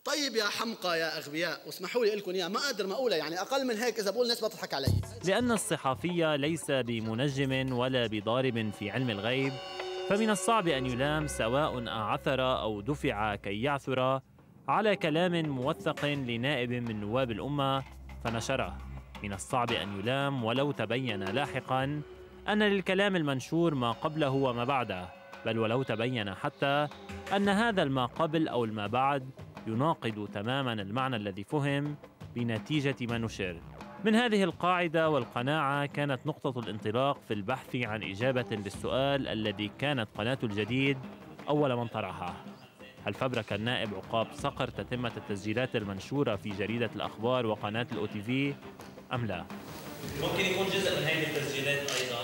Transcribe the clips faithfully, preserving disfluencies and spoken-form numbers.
طيب يا حمقى يا أغبياء، واسمحوا لي لكم إياها، ما قادر ما أقولها، يعني أقل من هيك إذا بقول الناس بتضحك علي. لأن الصحفي ليس بمنجم ولا بضارب في علم الغيب، فمن الصعب أن يلام سواء أعثر أو دفع كي يعثر على كلام موثق لنائب من نواب الأمة فنشره. من الصعب أن يلام ولو تبين لاحقاً أن للكلام المنشور ما قبله وما بعده، بل ولو تبين حتى أن هذا الما قبل أو الما بعد يناقض تماماً المعنى الذي فهم بنتيجة ما نشر. من هذه القاعدة والقناعة كانت نقطة الانطلاق في البحث عن إجابة للسؤال الذي كانت قناة الجديد أول من طرحه: هل فبرك النائب عقاب صقر تتمة التسجيلات المنشورة في جريدة الأخبار وقناة الأو تي في أم لا؟ ممكن يكون جزء من هذه التسجيلات أيضاً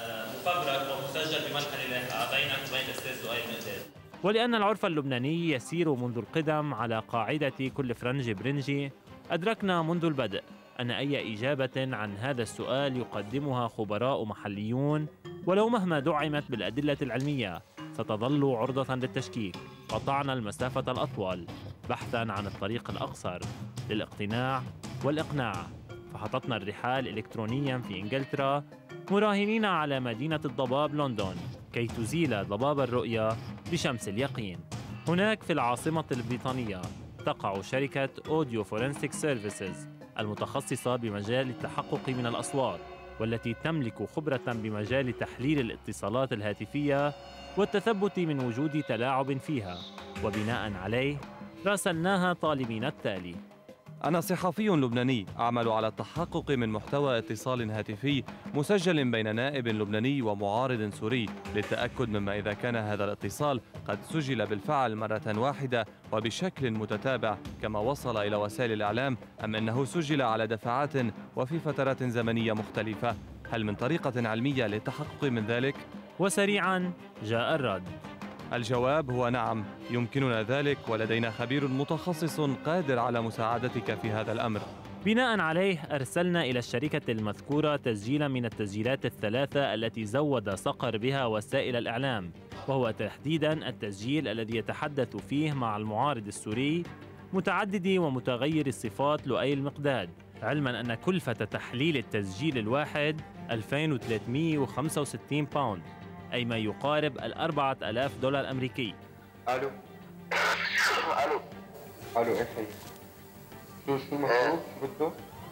مفبرك ومسجل بملحمة لاحقة بينك وبين الأستاذ لؤي مقداد. ولأن العرف اللبناني يسير منذ القدم على قاعدة كل فرنج برنجي، أدركنا منذ البدء أن أي إجابة عن هذا السؤال يقدمها خبراء محليون ولو مهما دعمت بالأدلة العلمية ستظل عرضة للتشكيك. قطعنا المسافة الأطول بحثاً عن الطريق الأقصر للاقتناع والإقناع، فحطتنا الرحال إلكترونياً في إنجلترا مراهنين على مدينة الضباب لندن كي تزيل ضباب الرؤية بشمس اليقين. هناك في العاصمة البريطانية تقع شركة أوديو فورنسيك سيرفيسز المتخصصة بمجال التحقق من الأصوات، والتي تملك خبرة بمجال تحليل الاتصالات الهاتفية والتثبت من وجود تلاعب فيها، وبناء عليه راسلناها طالبين التالي: أنا صحفي لبناني أعمل على التحقق من محتوى اتصال هاتفي مسجل بين نائب لبناني ومعارض سوري للتأكد مما إذا كان هذا الاتصال قد سجل بالفعل مرة واحدة وبشكل متتابع كما وصل إلى وسائل الإعلام، أم أنه سجل على دفعات وفي فترات زمنية مختلفة. هل من طريقة علمية للتحقق من ذلك؟ وسريعا جاء الرد: الجواب هو نعم، يمكننا ذلك، ولدينا خبير متخصص قادر على مساعدتك في هذا الأمر. بناء عليه أرسلنا إلى الشركة المذكورة تسجيلا من التسجيلات الثلاثة التي زود صقر بها وسائل الإعلام، وهو تحديدا التسجيل الذي يتحدث فيه مع المعارض السوري متعدد ومتغير الصفات لؤي المقداد، علما أن كلفة تحليل التسجيل الواحد ألفين وثلاثمئة وخمسة وستين باوند، أي ما يقارب الأربعة آلاف دولار أمريكي. ألو ألو ألو إيه هي؟ شو شو مطلوب؟ شو بده؟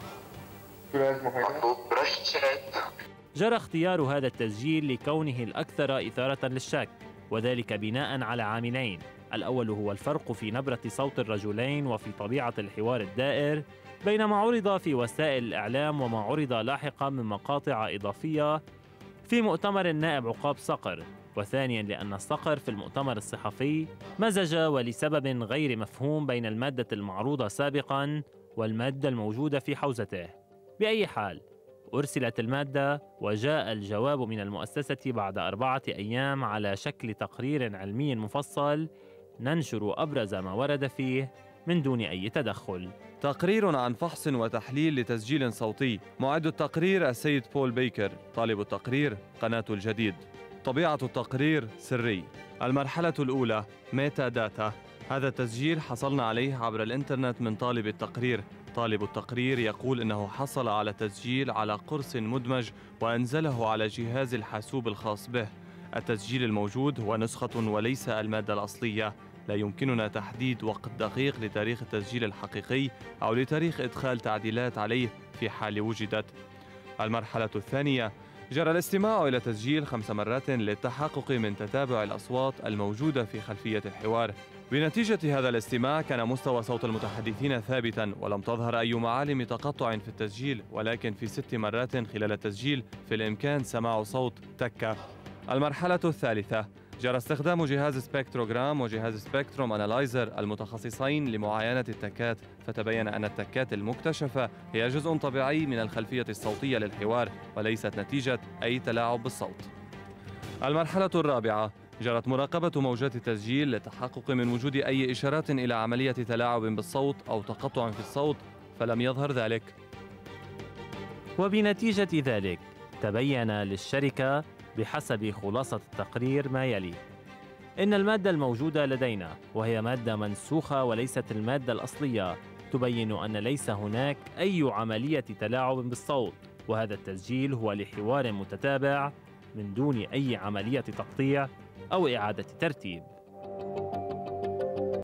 شو لازم هيدا؟ مطلوب رشات. جرى اختيار هذا التسجيل لكونه الأكثر إثارة للشك، وذلك بناء على عاملين: الأول هو الفرق في نبرة صوت الرجلين وفي طبيعة الحوار الدائر بين ما عرض في وسائل الإعلام وما عرض لاحقا من مقاطع إضافية في مؤتمر النائب عقاب صقر، وثانيا لأن صقر في المؤتمر الصحفي مزج ولسبب غير مفهوم بين المادة المعروضة سابقا والمادة الموجودة في حوزته. بأي حال أرسلت المادة وجاء الجواب من المؤسسة بعد أربعة أيام على شكل تقرير علمي مفصل ننشر أبرز ما ورد فيه من دون أي تدخل. تقرير عن فحص وتحليل لتسجيل صوتي. معد التقرير السيد بول بيكر. طالب التقرير قناة الجديد. طبيعة التقرير سري. المرحلة الأولى ميتا داتا. هذا التسجيل حصلنا عليه عبر الإنترنت من طالب التقرير. طالب التقرير يقول إنه حصل على تسجيل على قرص مدمج وأنزله على جهاز الحاسوب الخاص به. التسجيل الموجود هو نسخة وليس المادة الأصلية. لا يمكننا تحديد وقت دقيق لتاريخ التسجيل الحقيقي أو لتاريخ إدخال تعديلات عليه في حال وجدت. المرحلة الثانية جرى الاستماع إلى تسجيل خمس مرات للتحقق من تتابع الأصوات الموجودة في خلفية الحوار. بنتيجة هذا الاستماع كان مستوى صوت المتحدثين ثابتا ولم تظهر أي معالم تقطع في التسجيل، ولكن في ست مرات خلال التسجيل في الإمكان سماع صوت تكة. المرحلة الثالثة جرى استخدام جهاز سبكتروغرام وجهاز سبكتروم أنالايزر المتخصصين لمعاينة التكات، فتبين أن التكات المكتشفة هي جزء طبيعي من الخلفية الصوتية للحوار وليست نتيجة أي تلاعب بالصوت. المرحلة الرابعة جرت مراقبة موجات التسجيل للتحقق من وجود أي إشارات إلى عملية تلاعب بالصوت أو تقطع في الصوت، فلم يظهر ذلك. وبنتيجة ذلك تبين للشركة بحسب خلاصة التقرير ما يلي: إن المادة الموجودة لدينا وهي مادة منسوخة وليست المادة الأصلية تبين أن ليس هناك أي عملية تلاعب بالصوت، وهذا التسجيل هو لحوار متتابع من دون أي عملية تقطيع أو إعادة ترتيب.